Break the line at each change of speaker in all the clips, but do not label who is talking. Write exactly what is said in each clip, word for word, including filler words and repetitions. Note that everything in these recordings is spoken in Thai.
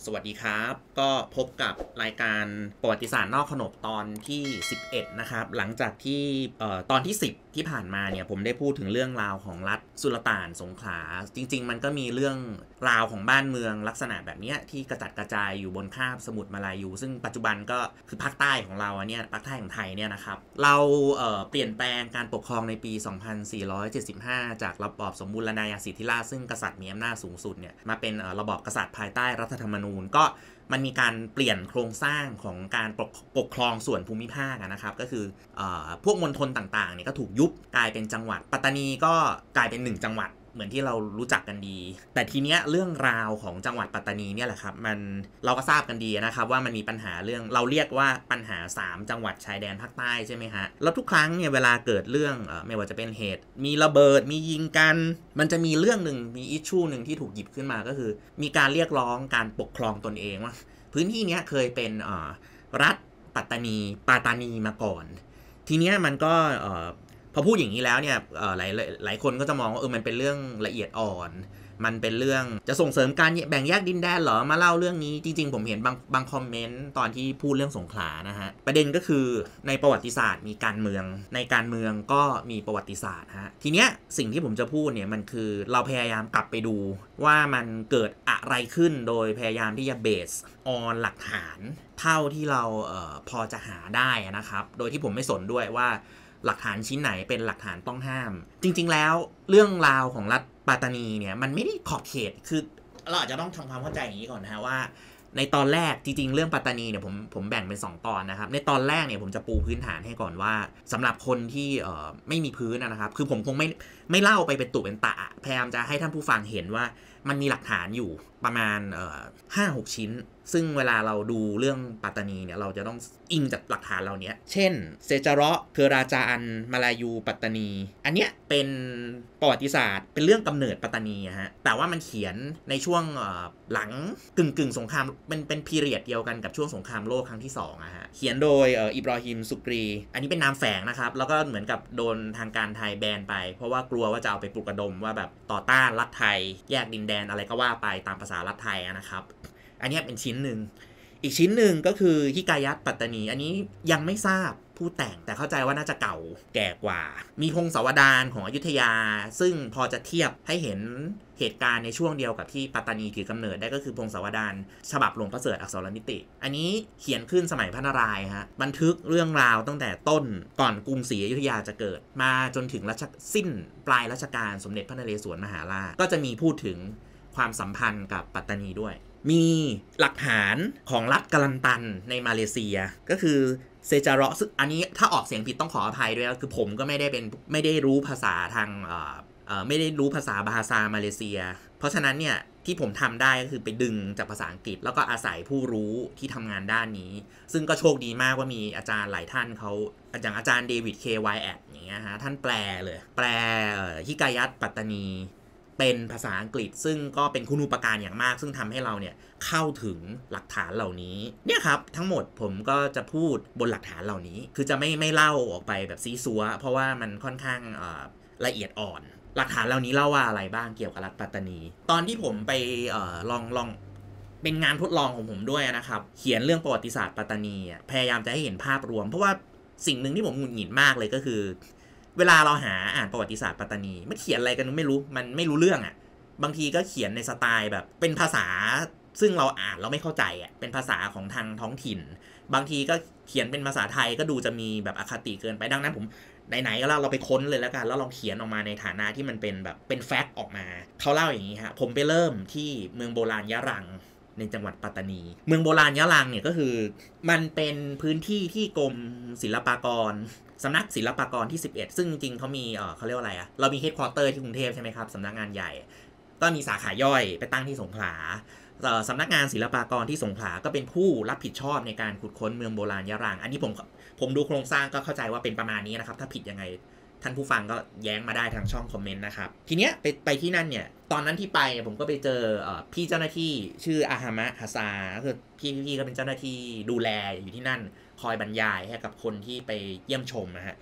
สวัสดีครับก็พบกับรายการประวัติศาสตร์นอกขนบตอนที่สิบเอ็ดนะครับหลังจากที่ตอนที่สิบที่ผ่านมาเนี่ยผมได้พูดถึงเรื่องราวของรัฐสุลต่านสงขลาจริงๆมันก็มีเรื่องราวของบ้านเมืองลักษณะแบบนี้ที่กระจัดกระจายอยู่บนคาบสมุทรมาลายูซึ่งปัจจุบันก็คือภาคใต้ของเราเนี่ยภาคใต้ของไทยเนี่ยนะครับเราเอ่อเปลี่ยนแปลงการปกครองในปี สองพันสี่ร้อยเจ็ดสิบห้า จากระบอบสมบูรณาญาสิทธิราชย์ซึ่งกษัตริย์มีอำนาจสูงสุดเนี่ยมาเป็นระบอบกษัตริย์ภายใต้รัฐธรรมนูญก็มันมีการเปลี่ยนโครงสร้างของการปกปกครองส่วนภูมิภาคนะครับก็คือเอ่อพวกมณฑลต่างๆเนี่ยก็ถูกยุบกลายเป็นจังหวัดปัตตานีก็กลายเป็นหนึ่งจังหวัดเหมือนที่เรารู้จักกันดีแต่ทีเนี้ยเรื่องราวของจังหวัดปัตตานีเนี่ยแหละครับมันเราก็ทราบกันดีนะครับว่ามันมีปัญหาเรื่องเราเรียกว่าปัญหาสามจังหวัดชายแดนภาคใต้ใช่ไหมฮะแล้วทุกครั้งเนี่ยเวลาเกิดเรื่องเอ่อไม่ว่าจะเป็นเหตุมีระเบิดมียิงกันมันจะมีเรื่องหนึ่งมีอิชชูหนึ่งที่ถูกหยิบขึ้นมาก็คือมีการเรียกร้องการปกครองตนเองว่าพื้นที่นี้เคยเป็นรัฐปัตตานีปาตานีมาก่อนทีเนี้ยมันก็พอพูดอย่างนี้แล้วเนี่ยหลายหลายคนก็จะมองว่าเออมันเป็นเรื่องละเอียดอ่อนมันเป็นเรื่องจะส่งเสริมการแบ่งแยกดินแดนเหรอมาเล่าเรื่องนี้จริงๆผมเห็นบางบางคอมเมนต์ตอนที่พูดเรื่องสงขลานะฮะประเด็นก็คือในประวัติศาสตร์มีการเมืองในการเมืองก็มีประวัติศาสตร์ฮะทีเนี้ยสิ่งที่ผมจะพูดเนี่ยมันคือเราพยายามกลับไปดูว่ามันเกิดอะไรขึ้นโดยพยายามที่จะเบสออนหลักฐานเท่าที่เราเอ่อพอจะหาได้นะครับโดยที่ผมไม่สนด้วยว่าหลักฐานชิ้นไหนเป็นหลักฐานต้องห้ามจริงๆแล้วเรื่องราวของรัฐปัตตานีเนี่ยมันไม่ได้ขอบเขตคือเราอาจจะต้องทำความเข้าใจอย่างนี้ก่อนนะฮะว่าในตอนแรกจริงๆเรื่องปัตตานีเนี่ยผมผมแบ่งเป็นสองตอนนะครับในตอนแรกเนี่ยผมจะปูพื้นฐานให้ก่อนว่าสำหรับคนที่เอ่อไม่มีพื้นนะครับคือผมคงไม่ไม่เล่าไปเป็นตุเป็นตะพยายามจะให้ท่านผู้ฟังเห็นว่ามันมีหลักฐานอยู่ประมาณเอ่อห้าหกชิ้นซึ่งเวลาเราดูเรื่องปัตตานีเนี่ยเราจะต้องอิงจากหลักฐานเหล่านี้เช่นเซจาระเคอราจาอันมาลายูปัตตานีอันเนี้ยเป็นประวัติศาสตร์เป็นเรื่องกำเนิดปัตตานีฮะแต่ว่ามันเขียนในช่วงหลังกึ่งกึ่งสงครามเป็นเป็นพีเรียดเดียวกันกับช่วงสงครามโลกครั้งที่สองอะฮะเขียนโดยอิบราฮิมสุกรีอันนี้เป็นนามแฝงนะครับแล้วก็เหมือนกับโดนทางการไทยแบนไปเพราะว่ากลัวว่าจะเอาไปปลุกระดมว่าแบบต่อต้านรัฐไทยแยกดินแดนอะไรก็ว่าไปตามภาษารัฐไทยนะครับอันนี้เป็นชิ้นหนึ่งอีกชิ้นหนึ่งก็คือฮิกายัตปัตตานีอันนี้ยังไม่ทราบผู้แต่งแต่เข้าใจว่าน่าจะเก่าแก่กว่ามีพงศาวดารของอยุธยาซึ่งพอจะเทียบให้เห็นเหตุการณ์ในช่วงเดียวกับที่ปัตตานีถือกำเนิดได้ก็คือพงศาวดารฉบับหลวงประเสริฐอักษรนิติอันนี้เขียนขึ้นสมัยพระนารายณ์ฮะบันทึกเรื่องราวตั้งแต่ต้นก่อนกรุงศรีอยุธยาจะเกิดมาจนถึงรัชสิ้นปลายรัชกาลสมเด็จพระนเรศวรมหาราชก็จะมีพูดถึงความสัมพันธ์กับปัตตานีด้วยมีหลักฐานของรัฐกาลันตันในมาเลเซียก็คือเซจาระซึ่งอันนี้ถ้าออกเสียงผิดต้องขออภัยด้วยคือผมก็ไม่ได้เป็นไม่ได้รู้ภาษาทางเอ่อเอ่อไม่ได้รู้ภาษาบาฮาซามาเลเซียเพราะฉะนั้นเนี่ยที่ผมทำได้ก็คือไปดึงจากภาษาอังกฤษแล้วก็อาศัยผู้รู้ที่ทำงานด้านนี้ซึ่งก็โชคดีมากว่ามีอาจารย์หลายท่านเขาอย่างอาจารย์เดวิดเคไวแอดอย่างเงี้ยฮะท่านแปลเลยแปลฮิกายัตปัตตานีเป็นภาษาอังกฤษซึ่งก็เป็นคุณูปการอย่างมากซึ่งทำให้เราเนี่ยเข้าถึงหลักฐานเหล่านี้เนี่ยครับทั้งหมดผมก็จะพูดบนหลักฐานเหล่านี้คือจะไม่ไม่เล่าออกไปแบบซีซัวเพราะว่ามันค่อนข้างละเอียดอ่อนหลักฐานเหล่านี้เล่าว่าอะไรบ้างเกี่ยวกับรัฐปัตตานีตอนที่ผมไปเอ่อลองลองเป็นงานทดลองของผมด้วยนะครับเขียนเรื่องประวัติศาสตร์ปัตตานีพยายามจะให้เห็นภาพรวมเพราะว่าสิ่งหนึ่งที่ผมหงุดหงิดมากเลยก็คือเวลาเราหาอ่านประวัติศาสตร์ปัตตานีไม่เขียนอะไรกันไม่รู้มันไม่รู้เรื่องอ่ะบางทีก็เขียนในสไตล์แบบเป็นภาษาซึ่งเราอ่านเราไม่เข้าใจอ่ะเป็นภาษาของทางท้องถิ่นบางทีก็เขียนเป็นภาษาไทยก็ดูจะมีแบบอคติเกินไปดังนั้นผมไหนๆก็เราเราไปค้นเลยแล้วกันแล้วลองเขียนออกมาในฐานะที่มันเป็นแบบเป็นแฟกต์ออกมาเขาเล่าอย่างนี้ฮะผมไปเริ่มที่เมืองโบราณยะรังในจังหวัดปัตตานีเมืองโบราณยะรังเนี่ยก็คือมันเป็นพื้นที่ที่กรมศิลปากรสำนักศิลปากรที่สิบเอ็ดซึ่งจริงๆเขามีเออเขาเรียกว่าอะไรอะเรามีเฮดควอเตอร์ที่กรุงเทพใช่ไหมครับสำนักงานใหญ่ก็มีสาขาย่อยไปตั้งที่สงขลาสำนักงานศิลปากรที่สงขลาก็เป็นผู้รับผิดชอบในการขุดค้นเมืองโบราณยะรังอันนี้ผมผมดูโครงสร้างก็เข้าใจว่าเป็นประมาณนี้นะครับถ้าผิดยังไงท่านผู้ฟังก็แย้งมาได้ทางช่องคอมเมนต์นะครับทีเนี้ยไปไปที่นั่นเนี่ยตอนนั้นที่ไปผมก็ไปเจอพี่เจ้าหน้าที่ชื่ออาฮามะฮาซาก็คือพี่พี่ก็เป็นเจ้าหน้าที่ดูแลอยู่ที่นั่นคอยบรรยายให้กับคนที่ไปเยี่ยมชมนะฮะ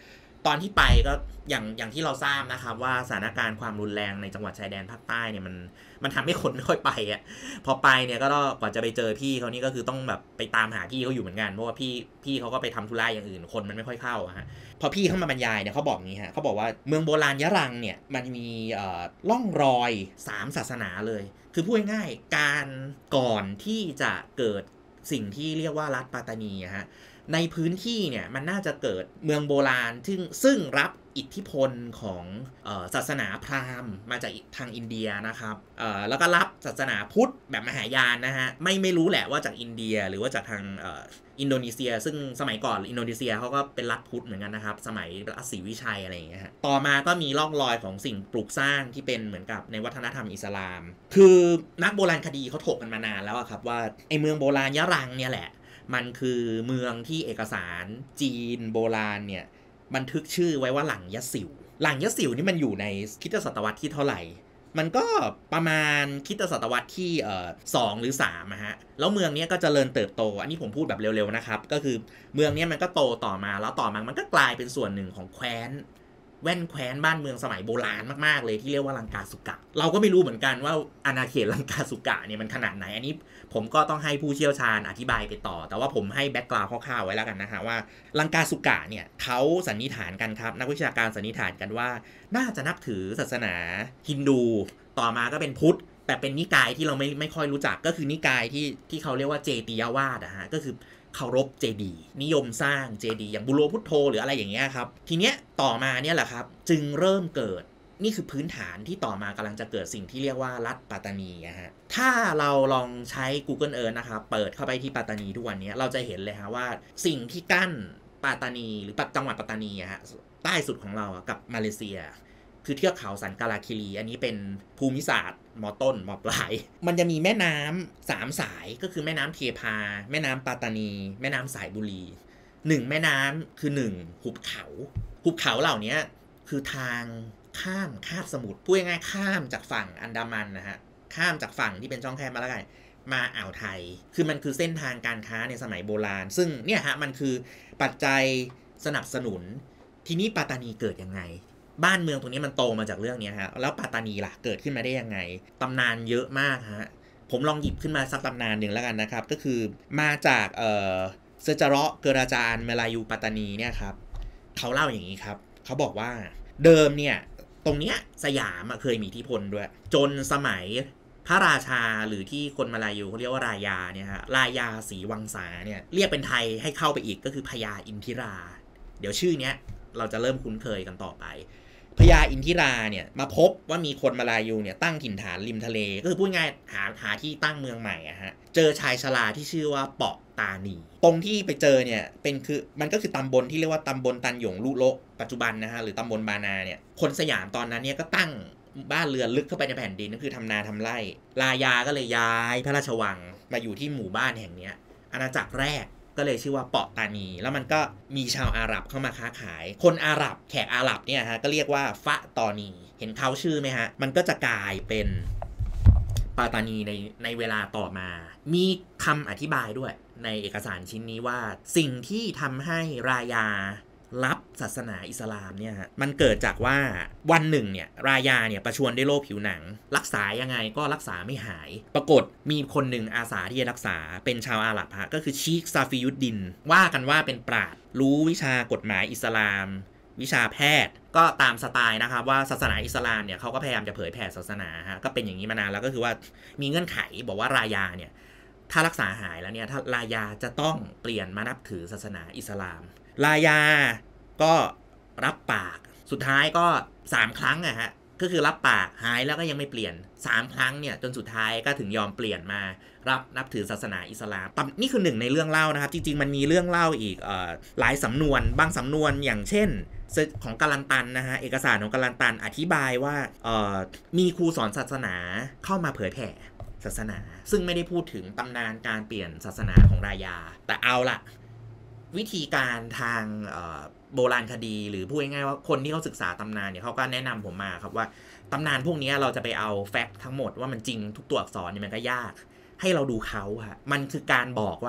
ตอนที่ไปก็อย่างอย่างที่เราทราบนะครับว่าสถานการณ์ความรุนแรงในจังหวัดชายแดนภาคใต้เนี่ยมันมันทำให้คนไม่ค่อยไปอ่ะพอไปเนี่ยก็กว่าจะไปเจอพี่เขานี่ก็คือต้องแบบไปตามหาพี่เขาอยู่เหมือนกันเพราะว่าพี่พี่เขาก็ไปทำธุระอย่างอื่นคนมันไม่ค่อยเข้าฮะพอพี่เข้ามาบรรยายเนี่ยเขาบอกงี้ฮะเขาบอกว่าเมืองโบราณยะรังเนี่ยมันมีเอ่อล่องรอยสามศาสนาเลยคือพูดง่ายๆการก่อนที่จะเกิดสิ่งที่เรียกว่ารัฐปัตตานีฮะในพื้นที่เนี่ยมันน่าจะเกิดเมืองโบราณซึ่งซึ่งรับอิทธิพลของเอ่อศาสนาพราหมณ์มาจากทางอินเดียนะครับเอ่อแล้วก็รับศาสนาพุทธแบบมหายานนะฮะไม่ไม่รู้แหละว่าจากอินเดียหรือว่าจากทางเอ่ออินโดนีเซียซึ่งสมัยก่อนอินโดนีเซียเขาก็เป็นรัฐพุทธเหมือนกันนะครับสมัยรัชศรีวิชัยอะไรอย่างเงี้ยฮะต่อมาก็มีร่องรอยของสิ่งปลูกสร้างที่เป็นเหมือนกับในวัฒนธรรมอิสลามคือนักโบราณคดีเขาถกกันมานานแล้วครับว่าไอเมืองโบราณยะรังเนี่ยแหละมันคือเมืองที่เอกสารจีนโบราณเนี่ยบันทึกชื่อไว้ว่าหลังยะสิวหลังยะสิวนี่มันอยู่ในคริสตศตวรรษที่เท่าไหร่มันก็ประมาณคริสตศตวรรษที่เอ่อสองหรือสามอะฮะแล้วเมืองนี้ก็เจริญเติบโตอันนี้ผมพูดแบบเร็วๆนะครับก็คือเมืองนี้มันก็โตต่อมาแล้วต่อมามันก็กลายเป็นส่วนหนึ่งของแคว้นแว่นแคว้นบ้านเมืองสมัยโบราณมากๆเลยที่เรียกว่าลังกาสุกะเราก็ไม่รู้เหมือนกันว่าอาณาเขตลังกาสุกะเนี่ยมันขนาดไหนอันนี้ผมก็ต้องให้ผู้เชี่ยวชาญอธิบายไปต่อแต่ว่าผมให้แบ็กกราวด์คร่าวๆไว้แล้วกันนะฮะว่าลังกาสุกะเนี่ยเขาสันนิษฐานกันครับนักวิชาการสันนิษฐานกันว่าน่าจะนับถือศาสนาฮินดูต่อมาก็เป็นพุทธแต่เป็นนิกายที่เราไม่ไม่ค่อยรู้จักก็คือนิกายที่ที่เขาเรียกว่าเจติยวาสอะฮะก็คือเคารพเจดีนิยมสร้างเจดีอย่างบุโรพุทโธหรืออะไรอย่างเงี้ยครับทีเนี้ยต่อมาเนี่ยแหละครับจึงเริ่มเกิดนี่คือพื้นฐานที่ต่อมากำลังจะเกิดสิ่งที่เรียกว่ารัฐปัตตานีนะฮะถ้าเราลองใช้ Google Earth นะครับเปิดเข้าไปที่ปัตตานีทุกวันนี้เราจะเห็นเลยฮะว่าสิ่งที่กั้นปัตตานีหรือจังหวัดปัตตานีอะฮะใต้สุดของเรากับมาเลเซียคือเทือกเขาสันกาลาคิรีอันนี้เป็นภูมิศาสตร์มอต้นมอปลายมันจะมีแม่น้ำสามสายก็คือแม่น้ำเทพาแม่น้ำปัตตานีแม่น้ำสายบุรีหนึ่งแม่น้ำคือหนึ่งหุบเขาหุบเขาเหล่านี้คือทางข้ามคาบสมุทรพูดง่ายๆข้ามจากฝั่งอันดามันนะฮะข้ามจากฝั่งที่เป็นช่องแคบมาแล้วกันมาอ่าวไทยคือมันคือเส้นทางการค้าในสมัยโบราณซึ่งเนี่ยฮะมันคือปัจจัยสนับสนุนทีนี้ปัตตานีเกิดยังไงบ้านเมืองตรงนี้มันโตมาจากเรื่องนี้ฮะแล้วปัตตานีล่ะเกิดขึ้นมาได้ยังไงตำนานเยอะมากฮะผมลองหยิบขึ้นมาสักตำนานหนึ่งแล้วกันนะครับก็คือมาจากเอ่อเซจาระเกราจารเมลายูปัตตานีเนี่ยครับเขาเล่าอย่างนี้ครับเขาบอกว่าเดิมเนี่ยตรงเนี้ยสยามเคยมีอิทธิพลด้วยจนสมัยพระราชาหรือที่คนมาลายูเขาเรียกว่ารายาเนี่ยฮะรายาศรีวังสาเนี่ยเรียกเป็นไทยให้เข้าไปอีกก็คือพญาอินทิราเดี๋ยวชื่อเนี้ยเราจะเริ่มคุ้นเคยกันต่อไปพญาอินทิราเนี่ยมาพบว่ามีคนมาลายูเนี่ยตั้งถิ่นฐานริมทะเลก็คือพูดง่ายหาหาที่ตั้งเมืองใหม่อะฮะเจอชายชราที่ชื่อว่าเปาะตานีตรงที่ไปเจอเนี่ยเป็นคือมันก็คือตำบลที่เรียกว่าตำบลตันหยงลุโละปัจจุบันนะฮะหรือตำบลบานาเนี่ยคนสยามตอนนั้นเนี่ยก็ตั้งบ้านเรือนลึกเข้าไปในแผ่นดินก็คือทำนาทำไร่รายาก็เลยย้ายพระราชวังมาอยู่ที่หมู่บ้านแห่งนี้อาณาจักรแรกก็เลยชื่อว่าเปาะตานีแล้วมันก็มีชาวอาหรับเข้ามาค้าขายคนอาหรับแขกอาหรับเนี่ยฮะก็เรียกว่าฟะตอนีเห็นเขาชื่อไหมฮะมันก็จะกลายเป็นปาตานีในในเวลาต่อมามีคำอธิบายด้วยในเอกสารชิ้นนี้ว่าสิ่งที่ทำให้รายารับศาสนาอิสลามเนี่ยมันเกิดจากว่าวันหนึ่งเนี่ยรายาเนี่ยประชวรด้วยโรคผิวหนังรักษายังไงก็รักษาไม่หายปรากฏมีคนหนึ่งอาสาที่จะรักษาเป็นชาวอาหรับฮะก็คือชีคซาฟิยุดดินว่ากันว่าเป็นปราชญ์รู้วิชากฎหมายอิสลามวิชาแพทย์ก็ตามสไตล์นะครับว่าศาสนาอิสลามเนี่ยเขาก็พยายามจะเผยแผ่ศาสนาฮะก็เป็นอย่างนี้มานานแล้วก็คือว่ามีเงื่อนไขบอกว่ารายาเนี่ยถ้ารักษาหายแล้วเนี่ยถ้ารายาจะต้องเปลี่ยนมานับถือศาสนาอิสลามรายาก็รับปากสุดท้ายก็สามครั้งอะฮะก็คือรับปากหายแล้วก็ยังไม่เปลี่ยนสามครั้งเนี่ยจนสุดท้ายก็ถึงยอมเปลี่ยนมารับนับถือศาสนาอิสลามนี่คือหนึ่งในเรื่องเล่านะครับจริงๆมันมีเรื่องเล่าอีกเอ่อหลายสำนวนบางสำนวนอย่างเช่นของกาลันตันนะฮะเอกสารของกาลันตันอธิบายว่าเอ่อมีครูสอนศาสนาเข้ามาเผยแผ่ศาสนาซึ่งไม่ได้พูดถึงตำนานการเปลี่ยนศาสนาของรายาแต่เอาล่ะวิธีการทางโบราณคดีหรือพูดง่ายๆว่าคนที่เขาศึกษาตำนานเนี่ยเขาก็แนะนำผมมาครับว่าตำนานพวกนี้เราจะไปเอาแฟกต์ทั้งหมดว่ามันจริงทุกตัวอักษรเนี่ยมันก็ยากให้เราดูเขาฮะมันคือการบอกว่า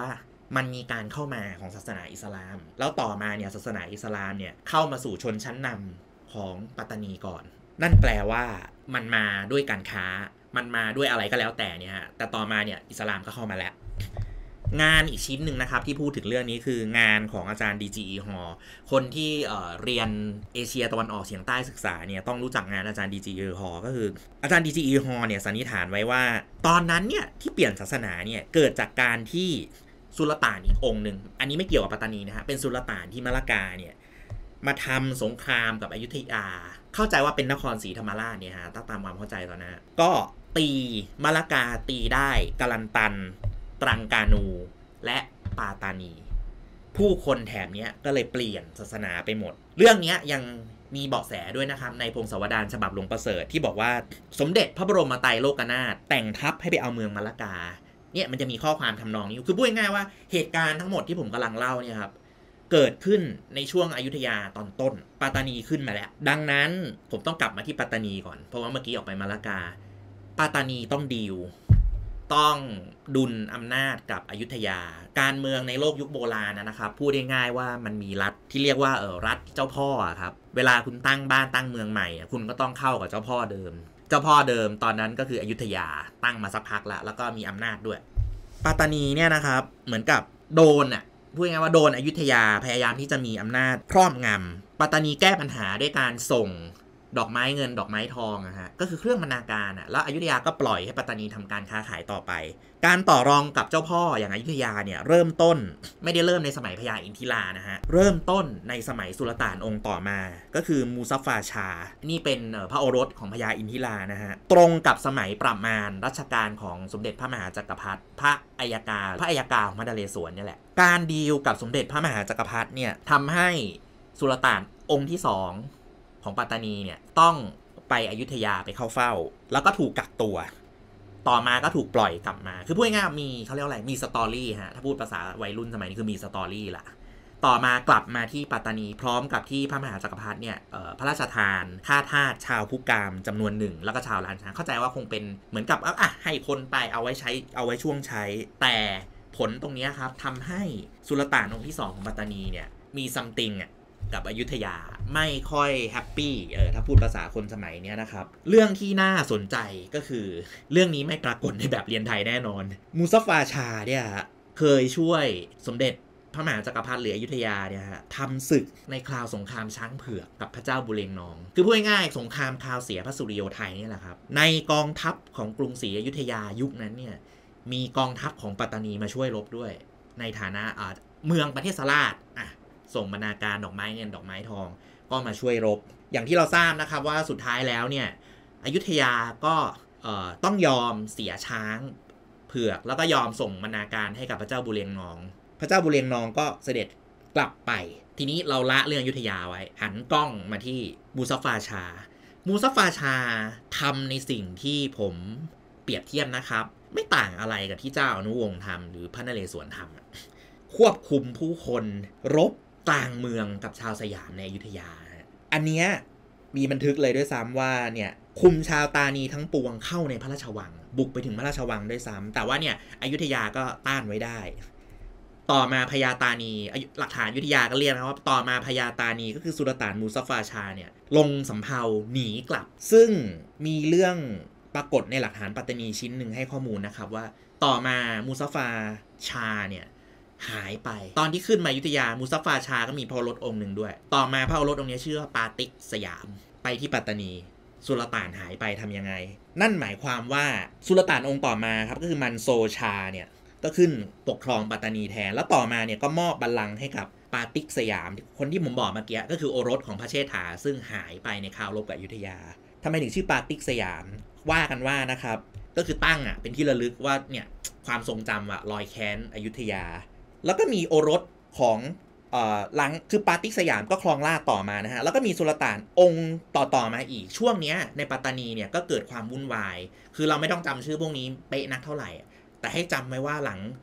มันมีการเข้ามาของศาสนาอิสลามแล้วต่อมาเนี่ยศาสนาอิสลามเนี่ยเข้ามาสู่ชนชั้นนำของปัตตานีก่อนนั่นแปลว่ามันมาด้วยการค้ามันมาด้วยอะไรก็แล้วแต่เนี่ยฮะแต่ต่อมาเนี่ยอิสลามก็เข้ามาแล้วงานอีกชิ้นหนึ่งนะครับที่พูดถึงเรื่องนี้คืองานของอาจารย์ ดี จี อี Hall คนที่เอ่อเรียนเอเชียตะวันออกเฉียงใต้ศึกษาเนี่ยต้องรู้จักงานอาจารย์ ดี จี อี Hall ก็คืออาจารย์ ดี จี อี Hall เนี่ยสันนิษฐานไว้ว่าตอนนั้นเนี่ยที่เปลี่ยนศาสนาเนี่ยเกิดจากการที่สุลต่านอีกองค์หนึ่งอันนี้ไม่เกี่ยวกับปัตตานีนะฮะเป็นสุลต่านที่มะละกาเนี่ยมาทำสงครามกับอยุธยาเข้าใจว่าเป็นนครศรีธรรมราชเนี่ยฮะตามความเข้าใจตอนนั้นก็ตีมะละกาตีได้กาลันตันตรังกานูและปาตานีผู้คนแถบนี้ก็เลยเปลี่ยนศาสนาไปหมดเรื่องนี้ยังมีเบาะแสด้วยนะครับในพงศาวดารฉบับหลวงประเสริฐที่บอกว่าสมเด็จพระบรมไตรโลกนาถแต่งทัพให้ไปเอาเมืองมะละกาเนี่ยมันจะมีข้อความทำนองนี้คือพูดง่ายๆว่าเหตุการณ์ทั้งหมดที่ผมกำลังเล่าเนี่ยครับเกิดขึ้นในช่วงอยุธยาตอนต้นปาตานีขึ้นมาแล้วดังนั้นผมต้องกลับมาที่ปัตตานีก่อนเพราะว่าเมื่อกี้ออกไปมะละกาปาตานีต้องดีลต้องดุลอำนาจกับอยุธยาการเมืองในโลกยุคโบราณนะครับพูดง่ายๆว่ามันมีรัฐที่เรียกว่าเออรัฐเจ้าพ่อครับเวลาคุณตั้งบ้านตั้งเมืองใหม่คุณก็ต้องเข้ากับเจ้าพ่อเดิมเจ้าพ่อเดิมตอนนั้นก็คืออยุธยาตั้งมาสักพักแล้วแล้วก็มีอำนาจด้วยปัตตานีเนี่ยนะครับเหมือนกับโดนอ่ะพูดง่ายๆว่าโดนอยุธยาพยายามที่จะมีอำนาจครอบงำปัตตานีแก้ปัญหาด้วยการส่งดอกไม้เงินดอกไม้ทองอะฮะก็คือเครื่องบรรณาการอะแล้วอยุธยาก็ปล่อยให้ปัตตานีทำการค้าขายต่อไปการต่อรองกับเจ้าพ่ออย่างอยุธยาเนี่ยเริ่มต้นไม่ได้เริ่มในสมัยพญาอินทิรานะฮะเริ่มต้นในสมัยสุลต่านองค์ต่อมาก็คือมูซัฟฟาชานี่เป็นพระโอรสของพญาอินทิรานะฮะตรงกับสมัยประมาณรัชกาลของสมเด็จพระมหาจักรพรรดิพระอัยการพระอัยการของพระนเรศวรเนี่ยแหละการดีลกับสมเด็จพระมหาจักรพรรดิเนี่ยทำให้สุลต่านองค์ที่สองของปัตตานีเนี่ยต้องไปอยุธยาไปเข้าเฝ้าแล้วก็ถูกกักตัวต่อมาก็ถูกปล่อยกลับมาคือพูดง่ายๆมีเขาเรียกอะไรมีสตอรี่ฮะถ้าพูดภาษาวัยรุ่นสมัยนี้คือมีสตอรี่ละต่อมากลับมาที่ปัตตานีพร้อมกับที่พระมหาจักรพรรดิเนี่ยพระราชทานข้าทาสชาวพุกามจำนวนหนึ่งแล้วก็ชาวล้านช้างเข้าใจว่าคงเป็นเหมือนกับอ่ะให้คนไปเอาไว้ใช้เอาไว้ช่วงใช้แต่ผลตรงนี้ครับทำให้สุลต่านองค์ที่สองของปัตตานีเนี่ยมีซัมติงอ่ะกับอยุธยาไม่ค่อยแฮปปี้เออถ้าพูดภาษาคนสมัยนี้นะครับเรื่องที่น่าสนใจก็คือเรื่องนี้ไม่ปรากฏในแบบเรียนไทยแน่นอนมูซัฟฟาชาเนี่ยเคยช่วยสมเด็จพระมหาจักรพรรดิหรืออยุธยาเนี่ยฮะทำศึกในคราวสงครามช้างเผือกกับพระเจ้าบุเรงนองคือพูดง่ายๆสงครามคราวเสียพระสุริโยไทยนี่แหละครับในกองทัพของกรุงศรีอยุธยายุคนั้นเนี่ยมีกองทัพของปัตตานีมาช่วยรบด้วยในฐานะเมืองประเทศสราชอ่ะส่งบรรณาการดอกไม้เงินดอกไม้ทองก็มาช่วยรบอย่างที่เราทราบนะครับว่าสุดท้ายแล้วเนี่ยอยุธยาก็ต้องยอมเสียช้างเผือกแล้วก็ยอมส่งบรรณาการให้กับพระเจ้าบุเรงนองพระเจ้าบุเรงนองก็เสด็จกลับไปทีนี้เราละเรื่องอยุธยาไว้หันกล้องมาที่มูซัฟฟาชามูซัฟฟาชาทำในสิ่งที่ผมเปรียบเทียบนะครับไม่ต่างอะไรกับที่เจ้าอนุวงศ์ทำหรือพระนเรศวรทำควบคุมผู้คนรบกลางเมืองกับชาวสยามในอยุธยาอันเนี้ยมีบันทึกเลยด้วยซ้ำว่าเนี่ยคุมชาวตานีทั้งปวงเข้าในพระราชวังบุกไปถึงพระราชวังด้วยซ้ำแต่ว่าเนี่ยอยุธยาก็ต้านไว้ได้ต่อมาพญาตานีหลักฐานอยุธยาก็เรียกนะว่าต่อมาพญาตานีก็คือสุลต่านมูซัฟฟาชาเนี่ยลงสำเภาหนีกลับซึ่งมีเรื่องปรากฏในหลักฐานปัตตานีชิ้นหนึ่งให้ข้อมูลนะครับว่าต่อมามูซัฟฟาชาเนี่ยหายไปตอนที่ขึ้นมาอยุธยามูซัฟฟาชาก็มีพระโอรสองค์หนึ่งด้วยต่อมาพระโอรสองค์นี้ชื่อว่าปาติกสยามไปที่ปัตตานีสุลต่านหายไปทำยังไงนั่นหมายความว่าสุลต่านองค์ต่อมาครับก็คือมันโซชาเนี่ยก็ขึ้นปกครองปัตตานีแทนแล้วต่อมาเนี่ยก็มอบบัลลังก์ให้กับปาติกสยามคนที่ผมบอกเมื่อกี้ก็คือโอรสของพระเชษฐาซึ่งหายไปในคราวรบกับอยุธยาทำไมถึงชื่อปาติกสยามว่ากันว่านะครับก็คือตั้งอ่ะเป็นที่ระลึกว่าเนี่ยความทรงจำอะรอยแค้นอยุธยาแล้วก็มีโอรสของเอ่อหลังคือปาติกสยามก็ครองราชต่อมานะฮะแล้วก็มีสุลต่านองค์ต่อๆมาอีกช่วงเนี้ยในปัตตานีเนี่ยก็เกิดความวุ่นวายคือเราไม่ต้องจำชื่อพวกนี้เป๊ะนักเท่าไหร่แต่ให้จำไว้ว่าหลัง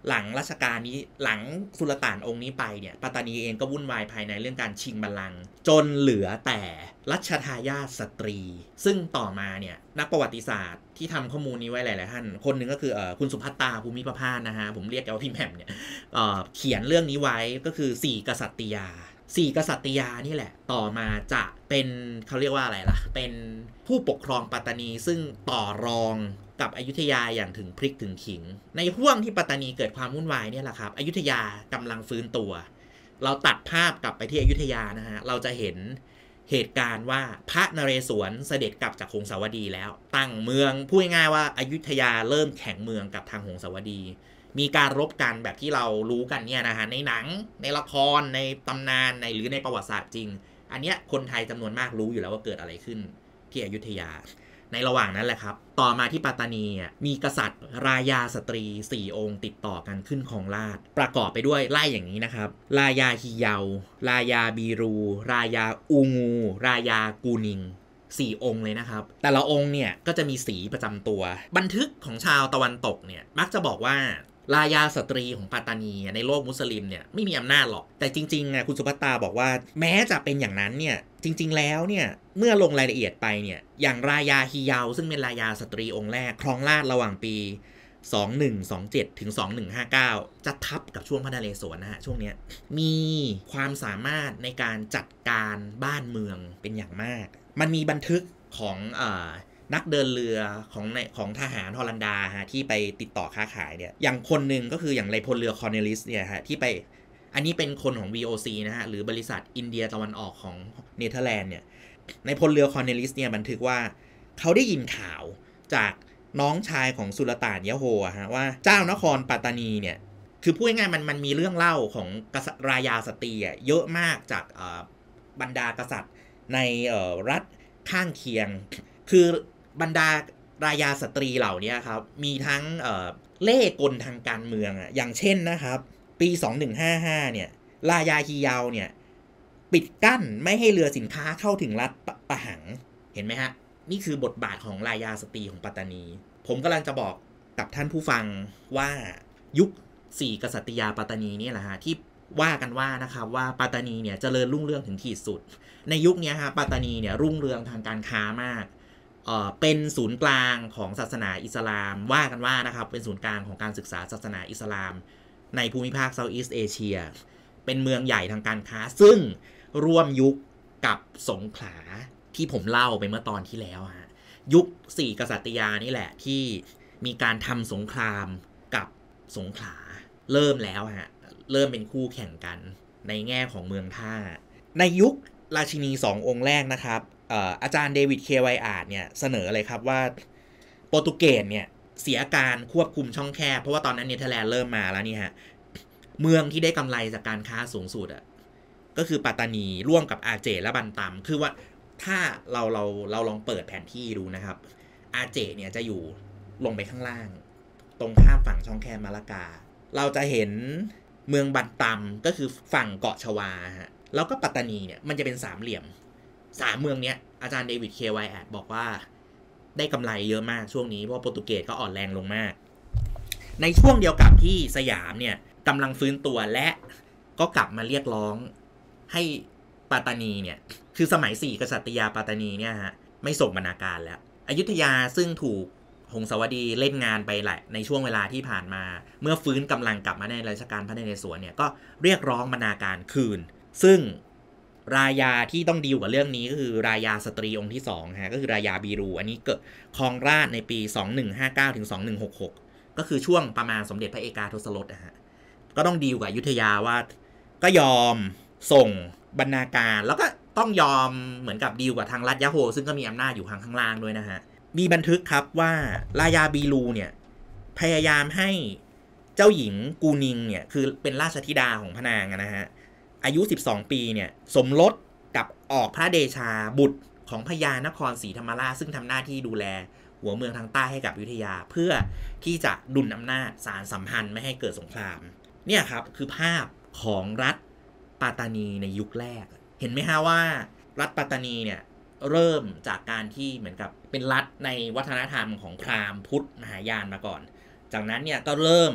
หลังรัชกาลนี้หลังสุลต่านองค์นี้ไปเนี่ยปัตตานีเองก็วุ่นวายภายในเรื่องการชิงบัลลังก์จนเหลือแต่รัชทายาทสตรีซึ่งต่อมาเนี่ยนักประวัติศาสตร์ที่ทำข้อมูลนี้ไว้หลายๆท่านคนหนึ่งก็คือเอ่อคุณสุภัตตาภูมิประภาสนะฮะผมเรียกแกว่าพี่แหม่มเนี่ยเอ่อเขียนเรื่องนี้ไว้ก็คือสี่กษัตริยาสี่กษัตริยานี่แหละต่อมาจะเป็นเขาเรียกว่าอะไรล่ะเป็นผู้ปกครองปัตตานีซึ่งต่อรองกับอยุธยาอย่างถึงพริกถึงขิงในห่วงที่ปัตตานีเกิดความวุ่นวายเนี่ยแหละครับอยุธยากำลังฟื้นตัวเราตัดภาพกลับไปที่อยุธยานะฮะเราจะเห็นเหตุการณ์ว่าพระนเรศวรเสด็จกลับจากหงสาวดีแล้วตั้งเมืองพูดง่ายๆว่าอยุธยาเริ่มแข่งเมืองกับทางหงสาวดีมีการรบกันแบบที่เรารู้กันเนี่ยนะฮะในหนังในละครในตำนานในหรือในประวัติศาสตร์จริงอันเนี้ยคนไทยจำนวนมากรู้อยู่แล้วว่าเกิดอะไรขึ้นที่อยุธยาในระหว่างนั้นแหละครับต่อมาที่ปัตตานีมีกษัตริย์รายาสตรีสี่องค์ติดต่อกันขึ้นครองราชย์ประกอบไปด้วยไล่อย่างนี้นะครับรายาฮิเยารายาบีรูรายาอูงูรายากูนิงสี่องค์เลยนะครับแต่ละองค์เนี่ยก็จะมีสีประจำตัวบันทึกของชาวตะวันตกเนี่ยมักจะบอกว่ารายาสตรีของปัตตานีในโลกมุสลิมเนี่ยไม่มีอำนาจหรอกแต่จริงๆคุณสุภัตตาบอกว่าแม้จะเป็นอย่างนั้นเนี่ยจริงๆแล้วเนี่ยเมื่อลงรายละเอียดไปเนี่ยอย่างรายาฮิเยาซึ่งเป็นรายาสตรีองค์แรกครองราชย์ระหว่างปีสองพันหนึ่งร้อยยี่สิบเจ็ดถึงสองพันหนึ่งร้อยห้าสิบเก้าจะทับกับช่วงพระนเรศวรนะฮะช่วงเนี้ยมีความสามารถในการจัดการบ้านเมืองเป็นอย่างมากมันมีบันทึกของเอ่อนักเดินเรือของในของทหารฮอลันดาฮะที่ไปติดต่อค้าขายเนี่ยอย่างคนหนึ่งก็คืออย่างในพลเรือคอร์เนลิสเนี่ยฮะที่ไปอันนี้เป็นคนของ วี โอ ซี นะฮะหรือบริษัทอินเดียตะวันออกของเนเธอร์แลนด์เนี่ยในพลเรือคอร์เนลิสเนี่ยบันทึกว่าเขาได้ยินข่าวจากน้องชายของสุลต่านยะโฮฮะว่าเจ้านครปัตตานีเนี่ยคือพูดง่ายๆมันมันมีเรื่องเล่าของรายาสตรีอ่ะเยอะมากจากบรรดากษัตริย์ในรัฐข้างเคียงคือบรรดารายาสตรีเหล่านี้ครับมีทั้งเอ่อเล่ห์กลทางการเมืองอ่ะอย่างเช่นนะครับปีสองพันหนึ่งร้อยห้าสิบห้าเนี่ยรายาฮิเยาเนี่ยปิดกั้นไม่ให้เรือสินค้าเข้าถึงรัฐปะหังเห็นไหมฮะนี่คือบทบาทของรายาสตรีของปัตตานีผมกำลังจะบอกกับท่านผู้ฟังว่ายุคสี่กษัตริยาปัตตานีนี่แหละฮะที่ว่ากันว่านะครับว่าปัตตานีเนี่ยเจริญรุ่งเรืองถึงขีดสุดในยุคนี้ฮะปัตตานีเนี่ยรุ่งเรืองทางการค้ามากเอ่อเป็นศูนย์กลางของศาสนาอิสลามว่ากันว่านะครับเป็นศูนย์กลางของการศึกษาศาสนาอิสลามในภูมิภาคเซาท์อีสต์เอเชียเป็นเมืองใหญ่ทางการค้าซึ่งร่วมยุคกับสงขลาที่ผมเล่าไปเมื่อตอนที่แล้วฮะยุคสี่กษัตริยานี่แหละที่มีการทำสงครามกับสงขลาเริ่มแล้วฮะเริ่มเป็นคู่แข่งกันในแง่ของเมืองท่าในยุคราชินีสององค์แรกนะครับอาจารย์เดวิดเคไวอาร์ดเนี่ยเสนอเลยครับว่าโปรตุเกสเนี่ยเสียการควบคุมช่องแคบเพราะว่าตอนนั้นเนเธอร์แลนด์เริ่มมาแล้วนี่ฮะเมืองที่ได้กำไรจากการค้าสูงสุดอ่ะก็คือปัตตานีร่วมกับอาเจและบันตัมคือว่าถ้าเราเราเราลองเปิดแผนที่ดูนะครับอาเจเนี่ยจะอยู่ลงไปข้างล่างตรงข้ามฝั่งช่องแคบมาลากาเราจะเห็นเมืองบันตัมก็คือฝั่งเกาะชวาฮะแล้วก็ปัตตานีเนี่ยมันจะเป็นสามเหลี่ยมสามเมืองเนี้ยอาจารย์เดวิดเคไวอาร์ดบอกว่าได้กำไรเยอะมากช่วงนี้เพราะโปรตุเกสก็อ่อนแรงลงมากในช่วงเดียวกับที่สยามเนี่ยกำลังฟื้นตัวและก็กลับมาเรียกร้องให้ปัตตานีเนี่ยคือสมัยสี่กษัตริยาปัตตานีเนี่ยฮะไม่ส่งบรรณาการแล้วอยุธยาซึ่งถูกหงสาวดีเล่นงานไปแหละในช่วงเวลาที่ผ่านมาเมื่อฟื้นกำลังกลับมาในรัชกาลพระนเรศวรเนี่ยก็เรียกร้องบรรณาการคืนซึ่งรายาที่ต้องดีลกับเรื่องนี้ก็คือรายาสตรีองค์ที่สองฮะก็คือรายาบีรูอันนี้เกิดครองราชในปีสองพันหนึ่งร้อยห้าสิบเก้าถึงสองพันหนึ่งร้อยหกสิบหกก็คือช่วงประมาณสมเด็จพระเอกาทศรสนะฮะก็ต้องดีลกับอยุธยาว่าก็ยอมส่งบรรณาการแล้วก็ต้องยอมเหมือนกับดีลกับทางรัฐยะโฮซึ่งก็มีอำนาจอยู่ทางข้างล่างด้วยนะฮะมีบันทึกครับว่ารายาบีรูเนี่ยพยายามให้เจ้าหญิงกูนิงเนี่ยคือเป็นราชธิดาของพระนางนะฮะอายุสิบสองปีเนี่ยสมรสกับออกพระเดชาบุตรของพญานครศรีธรรมราชซึ่งทำหน้าที่ดูแลหัวเมืองทางใต้ให้กับอยุธยาเพื่อที่จะดุลอำนาจสารสัมพันธ์ไม่ให้เกิดสงครามเนี่ยครับคือภาพของรัฐปัตตานีในยุคแรกเห็นไหมฮะว่ารัฐปัตตานีเนี่ยเริ่มจากการที่เหมือนกับเป็นรัฐในวัฒนธรรมของพราหมณ์พุทธมหายานมาก่อนจากนั้นเนี่ยก็เริ่ม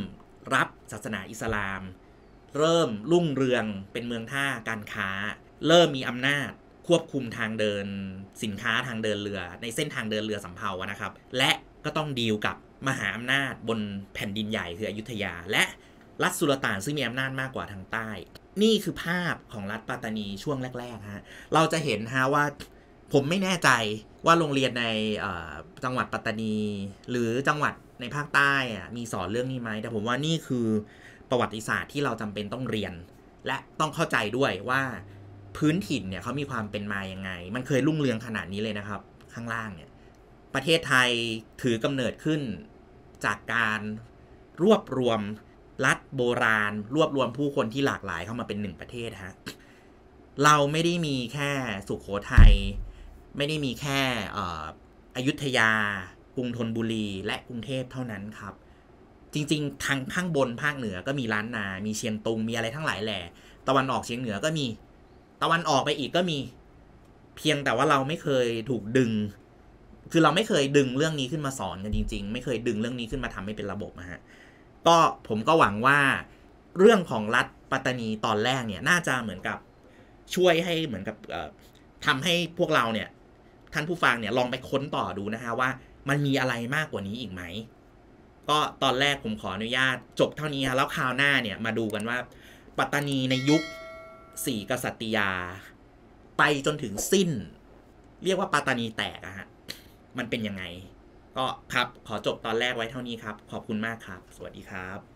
รับศาสนาอิสลาม เริ่มรุ่งเรืองเป็นเมืองท่าการค้าเริ่มมีอำนาจควบคุมทางเดินสินค้าทางเดินเรือในเส้นทางเดินเรือสำเภานะครับและก็ต้องดีลกับมหาอำนาจบนแผ่นดินใหญ่คืออยุธยาและรัฐสุลต่านซึ่งมีอำนาจมากกว่าทางใต้นี่คือภาพของรัฐปัตตานีช่วงแรกๆฮะเราจะเห็นฮะว่าผมไม่แน่ใจว่าโรงเรียนในจังหวัดปัตตานีหรือจังหวัดในภาคใต้มีสอนเรื่องนี้ไหมแต่ผมว่านี่คือประวัติศาสตร์ที่เราจำเป็นต้องเรียนและต้องเข้าใจด้วยว่าพื้นถิ่นเนี่ยเขามีความเป็นมายังไงมันเคยรุ่งเรืองขนาดนี้เลยนะครับข้างล่างเนี่ยประเทศไทยถือกำเนิดขึ้นจากการรวบรวมรัฐโบราณรวบรวมผู้คนที่หลากหลายเข้ามาเป็นหนึ่งประเทศฮะเราไม่ได้มีแค่สุโขทัยไม่ได้มีแค่อยุธยากรุงธนบุรีและกรุงเทพเท่านั้นครับจริงๆทางข้างบนภาคเหนือก็มีล้านนามีเชียงตุงมีอะไรทั้งหลายแหล่ตะวันออกเฉียงเหนือก็มีตะวันออกไปอีกก็มีเพียงแต่ว่าเราไม่เคยถูกดึงคือเราไม่เคยดึงเรื่องนี้ขึ้นมาสอนกันจริงๆไม่เคยดึงเรื่องนี้ขึ้นมาทำให้เป็นระบบนะฮะก็ผมก็หวังว่าเรื่องของรัฐปัตตานีตอนแรกเนี่ยน่าจะเหมือนกับช่วยให้เหมือนกับทำให้พวกเราเนี่ยท่านผู้ฟังเนี่ยลองไปค้นต่อดูนะฮะว่ามันมีอะไรมากกว่านี้อีกไหมก็ตอนแรกผมขออนุญาตจบเท่านี้แล้วคราวหน้าเนี่ยมาดูกันว่าปัตตานีในยุคสี่กษัตริยาไปจนถึงสิ้นเรียกว่าปัตตานีแตกอะฮะมันเป็นยังไงก็ครับขอจบตอนแรกไว้เท่านี้ครับขอบคุณมากครับสวัสดีครับ